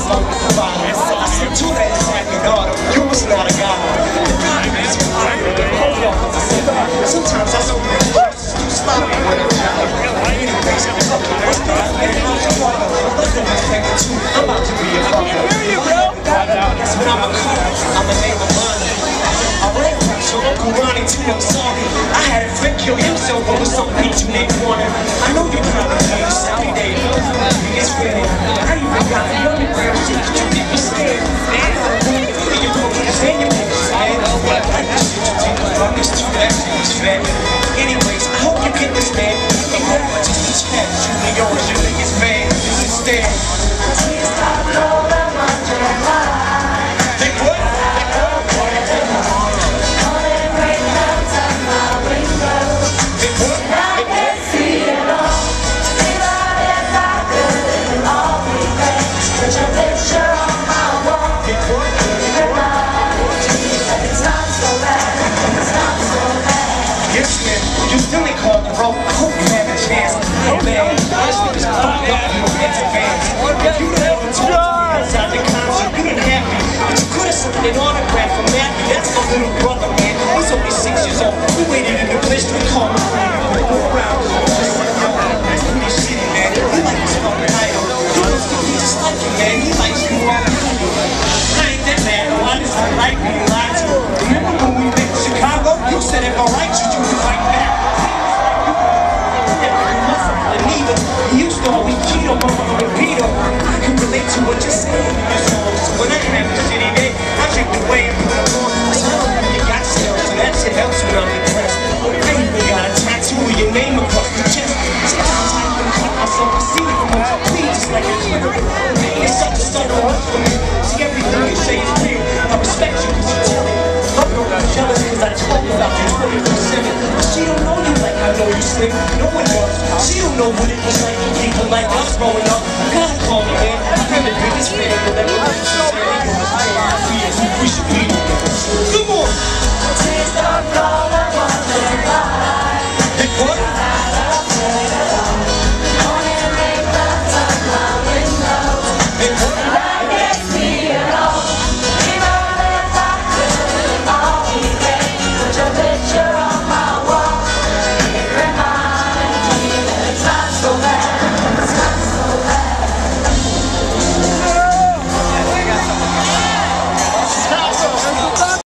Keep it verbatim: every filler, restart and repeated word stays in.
smoke at the bottom. I said, too late, it's like an auto. You was not a god. Hold on, I said, sometimes I so many verses too sloppy when I'm trying. Anyways, I'm about to be a fucker. That's when I'm a car, I'm a name of money. I ran past your Uncle Ronnie too, I'm sorry. I had a friend kill himself over some beat you named Warner. I know you probably do this every day. It's fair. I even got the underground shit that you get me scared. I got a woman for your police and your pictures, man. I like the shit you take from this too, that shit is fat. Anyways, I hope you get this, man. You know what, just each hat, you and yours, you think it's bad. Instead, please stop all that much and lie. Think what? You still ain't called the rope. I hope you have a chance. Oh man, this nigga's fucked up in advance. If you done ever told me outside the concert, you didn't have me. But you could have sent an autograph from Matthew. That's my little brother, man. He's only six years old. We waited in the place to call him. Go around. That's pretty shitty, man. He likes his fucking idol. He wants to be just like you, man. He likes you all. I ain't that bad, though. I just like being lied to. Remember when we went to Chicago? You said if I like you, you would fight back. You used to always cheat on my mother Peter. I can relate to what you're saying in your songs. So when I have a shitty day, I drink the way and put it on. So I don't know you got sales, so that shit helps when I'm depressed. I even got a tattoo of your name across the chest. Sometimes I even cut myself to see it from a complete, just like a Twitter. It's such a subtle rush for me. See, everything you say is real. I respect you because you tell it. I'm not jealous because I talk about you twenty-four seven. But she don't know you like I know you slick. No one does. She don't know what it was like for people like us growing up. You gotta call me, man. I'm the biggest fan of